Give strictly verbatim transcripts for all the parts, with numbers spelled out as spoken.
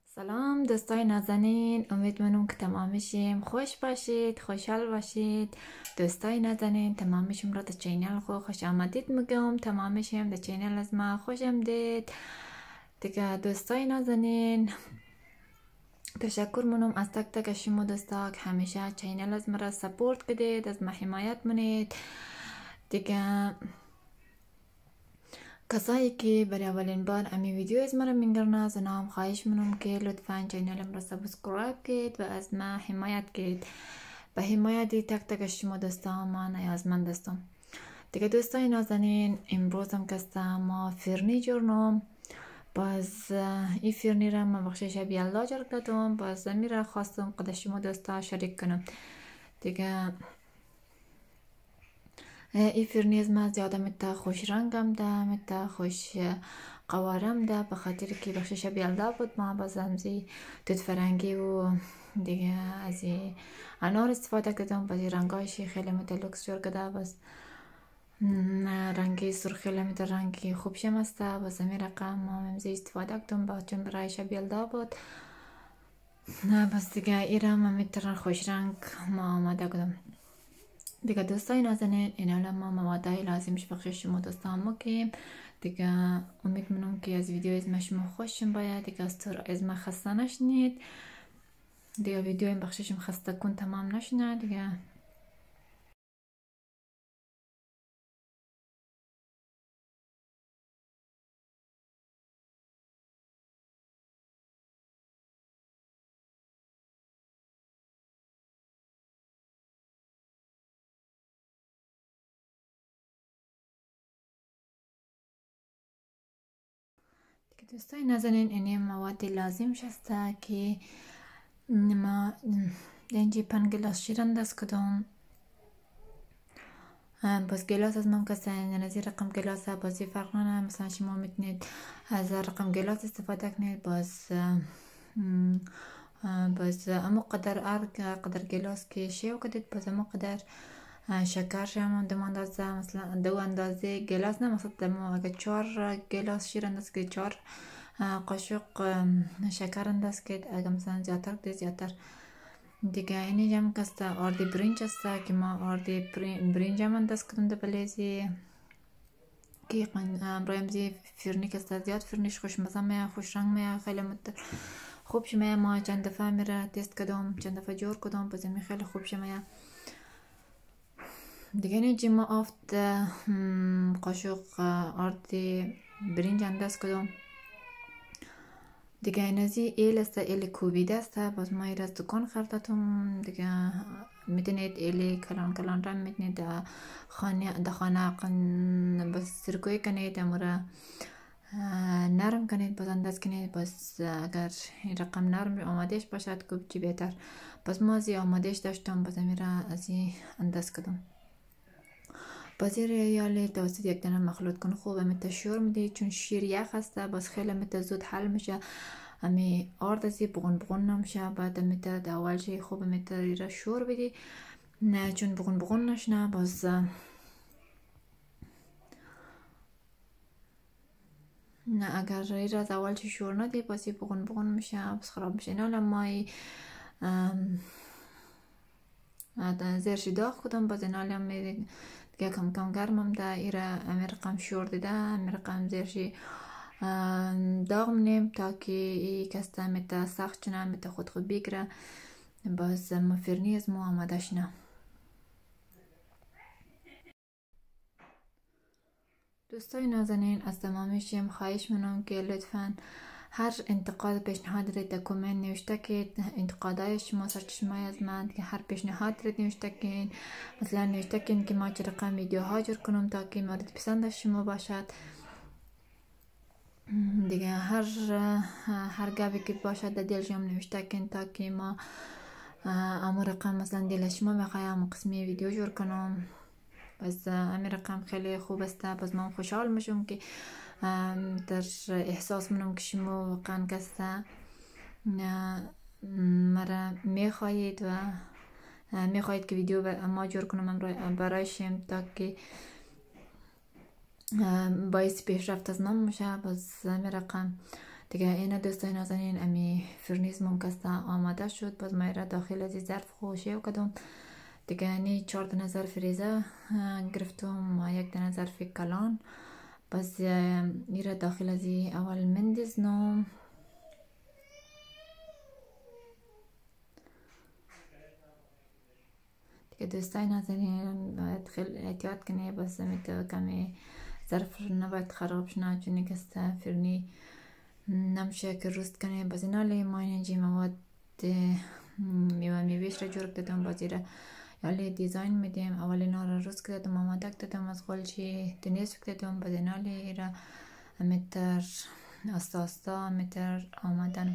سلام دوستای نازنین، امیدوارم که تمامشیم خوش باشید، خوشحال باشید. دوستای نازنین تمامشیم را در چینل خو خوش آمدید میگم. تمامشیم در چینل از ما خوش آمدید دیگه. دوستای نازنین تشکر منم از تک تک شما دوستا که همیشه چینل از مرا سپورت کردید، از ما حمایت منید دیگه. کسایی که برای اولین بار امی ویدیو از مرا میگرن از نام خواهش منم که لطفا چینلم را سابسکرایب کید و از ما حمایت کید. به حمایت تک تک شما دوستا ما نیازمند هستم دیگه. دوستای نازنین امروز هم کستا ما فرنی جورنم، باز این فرنی را ما بخشش بیالله جرگ دادم، باز میره خواستم قد شما دوستا شریک کنم دیگه. این فرنی از ما زیاده متا خوش رنگم ده، متا خوش قوارم ده، به خاطر که بخشش بیالده بود ما باز همزی توت فرنگی و دیگه از انار استفاده کردم. باز رنگایشی خیلی متا لوکس جور کده، باز رنگی سرخ خیلی متا رنگی خوب شمسته، باز همی رقم ما همزی استفاده کردم با چون برایش بیالده بود. باز دیگه ایرم متا خوش رنگ ما آماده کردم دیگه. دوستای نازنین این حالا ما موادای لازمش بخشش شما دوستا هم مکیم دیگه. امید منم که از ویدیو از ما شما خوشم باید دیگه، از طور از ما خسته نشنید دیگه. ویدیو این بخششم خسته کن تمام نشنه دیگه. دوستای نازنین این مواد لازم شسته که ما دنجی پن گلاس شیرند دست کدام. باز گلاس از من کسته نزی رقم گلاس ها بازی فرق نه، مثلا شما میتونید از رقم گلاس استفاده کنید. باز باز اما قدر ارگ قدر گلاس که شیو کدید، باز اما قدر شکر شما دو اندازه، مثلا دو اندازه گلاس نه، مثلا دمو اگه چهار گلاس شیر انداز که چهار قاشق شکر انداز که، اگه مثلا زیادتر کدید زیادتر دیگه. اینی جمع کسته آردی برنج هسته که ما آردی برنج هم انداز کدم ده بلیزی که برایم زی فرنی کسته زیاد فرنیش خوش مزه میه، خوش رنگ میه، خیلی مت خوب شمیه. ما چند دفعه میره تست کدم، چند دفعه جور کدم، بازمی خیلی خوب شمیه دیگه. نیجی ما آفت قاشق آردی برنج انداز کدم دیگه. اینازی ایل است، ایل کوبیده است، باز ما ایل از دکان خردتم دیگه. میتونید ایلی کلان کلان را میتونید در خانه در خانه باز سرکوی کنید، امورا نرم کنید، باز انداز کنید. باز اگر این رقم نرم آمادهش باشد کوب چی بهتر. باز ما ازی آمادهش داشتم، باز میره ازی انداز کدم. بازی ریالی توسط یک دانه مخلوط کن خوبه مت شور میده، چون شیر یخ هسته، باز خیلی مت زود حل میشه. امی آرد ازی بغن بغن نمیشه، بعد مت اول شی خوبه مت ریرا شور بدی نه، چون بغن بغن نشنه. باز نه اگر ریرا از اول شی شور ندی بازی بغن بغن میشه، باز خراب میشه. نه لما ای زیرشی داغ کدم، باز نالی هم میده دیگه کم کم گرمم ده. ایره امی رقم شور دیده، امی رقم زیرشی داغ منیم تا که ای کسته میته سخت چنه، میته خود خود بگیره. باز مفرنی از مو آماده شنه. دوستای نازنین از تمامیشیم خواهش منم که لطفاً هر انتقاد پیشنهاد را در کامنت نوشته که انتقادای شما سرچشمه از من که هر پیشنهاد را نوشته که مثلا نوشته که که ما چه رقم ویدیو ها جور کنم تا که مورد پسند شما باشد دیگه. هر هر گاوی که باشد در دل شما نوشته که تا که ما امو رقم مثلا دل شما بخوایم قسمی ویدیو جور کنم. باز امی رقم خیلی خوب است، باز من خوشحال میشم که در احساس منم که شما واقعا کسته مرا میخواهید و میخواهید که ویدیو ما جور کنم برایشم تا که باعث پیشرفت از نام میشه. باز امی رقم دیگه اینا دوستای نازنین امی فرنیز ممکسته آماده شد. باز ما را داخل از ظرف خوشی کدوم دیگه یعنی چهار دانه ظرف ریزه گرفتم و یک دانه ظرف کلان. باز ایرا داخل از اول مندزنم دیگه دوستای نازنین باید خیلی احتیاط کنه. بس میتو کمی ظرف نباید خراب شنه چون که فرنی نمیشه که روست کنه. باز اینالی ما اینجی مواد میوه میویش را جور کردم. باز ایرا یالی دیزاین میدیم. اول اینا را روست کردم آماده کردم از قلچی دنیس کردم. باز اینالی ایرا میتر آستا آستا میتر آمدن.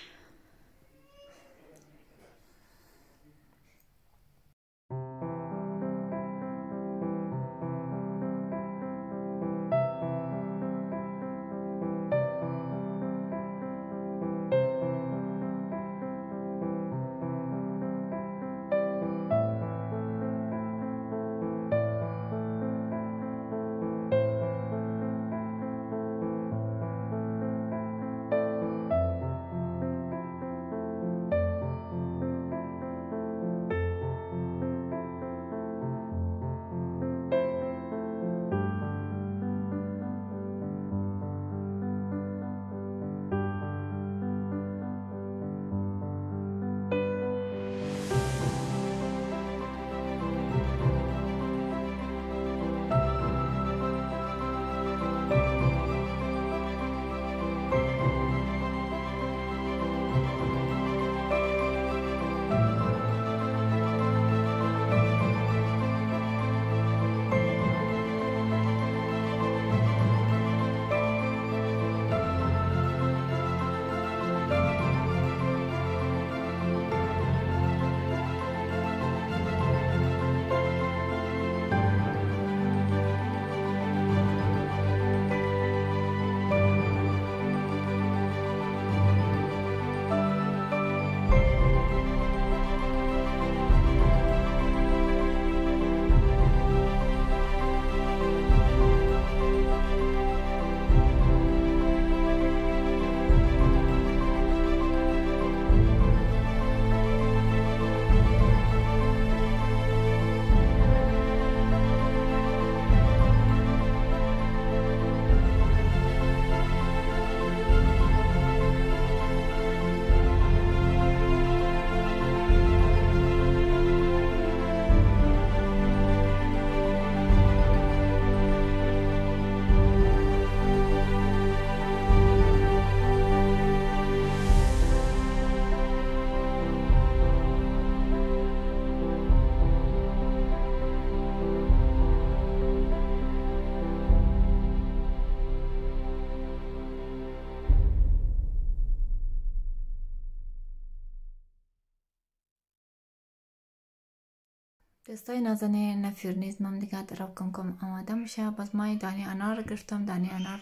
دوستای نازنین فرنیز مم دیگه درب کم کم آماده میشه. باز ما دانی انار گرفتم. دانی انار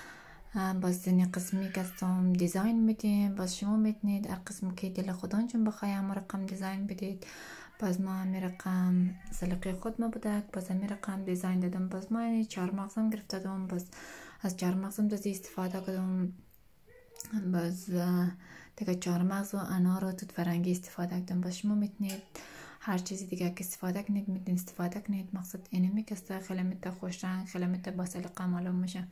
باز دنی قسمی کستم دیزاین میدیم. باز شما میتونید هر قسم که دل خودانجون بخوایم رقم دیزاین بدید. باز ما می رقم سلیقه خود ما بوده. باز می رقم دیزاین دادم. باز ما یعنی چهار مغزم گرفتم. باز از چهار مغزم دازی استفاده کردم. باز دیگه چهار مغز و انار و توت فرنگی استفاده کردم. باز شما میتونید هر چیزی دیگه که استفاده کنید میتونید استفاده کنید. مقصد اینه میکسته خیلی میته خوش رنگ خیلی میته با سلیقه معلوم میشه.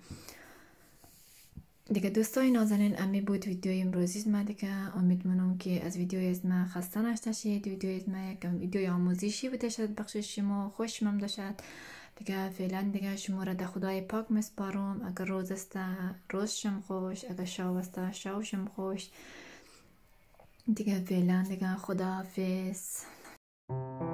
دیگه دوستای نازنین امی بود ویدیوی امروزی ما. دیگه امیدوارم که از ویدیوی از ما خسته نشید. ویدیوی از ما یک ویدیوی آموزشی بوده شد. بخش شما خوش مم داشت. دیگه فعلا دیگه شما را در خدای پاک مسپارم. اگر روز است روز شم خوش، اگر شب است شب شم خوش. دیگه فعلا دیگه خداحافظ.